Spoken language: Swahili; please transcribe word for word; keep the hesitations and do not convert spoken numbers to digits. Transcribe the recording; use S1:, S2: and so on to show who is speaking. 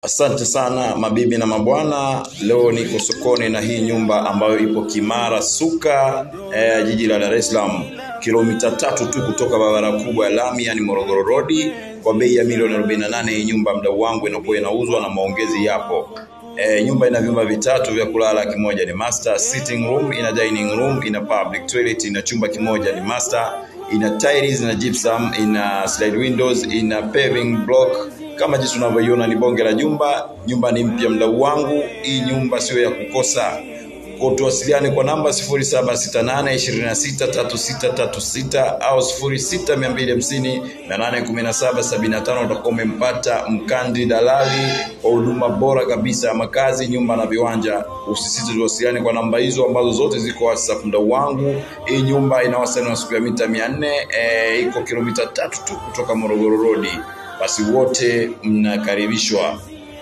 S1: Asante sana mabibi na mabwana, leo niko sokoni na hii nyumba ambayo ipo Kimara Suka, eh, jiji la Dar es Salaam, kilomita tatu tu kutoka barabara kubwa ya lami yani Morogoro Road, kwa bei ya milioni arobaini na nane. Hii nyumba mdau wangu inakuwa inauzwa na maongezi yapo. E, nyumba ina vyumba vitatu vya kulala, kimoja ni master sitting room, ina dining room, ina public toilet, ina chumba kimoja ni master, ina tiles, ina gypsum, ina slide windows, ina paving block. Kama jinsi unavyoiona ni bonge la nyumba. Nyumba ni mpya mdau wangu, hii nyumba sio ya kukosa. Kwa tuwasiliane kwa namba sifuri saba sita nane ishirini na sita thelathini na sita thelathini na sita au sifuri sita mbili hamsini na nane kumi na saba sabini na tano. Utakuwa umempata Mkandi Dalali kwa huduma bora kabisa ya makazi, nyumba na viwanja. Usisite tuwasiliane kwa namba hizo ambazo zote ziko WhatsApp mdau wangu. Hii nyumba ina wastani wa square mita mia nne, e, iko kilomita tatu tu kutoka Morogoro Road. Basi wote mnakaribishwa.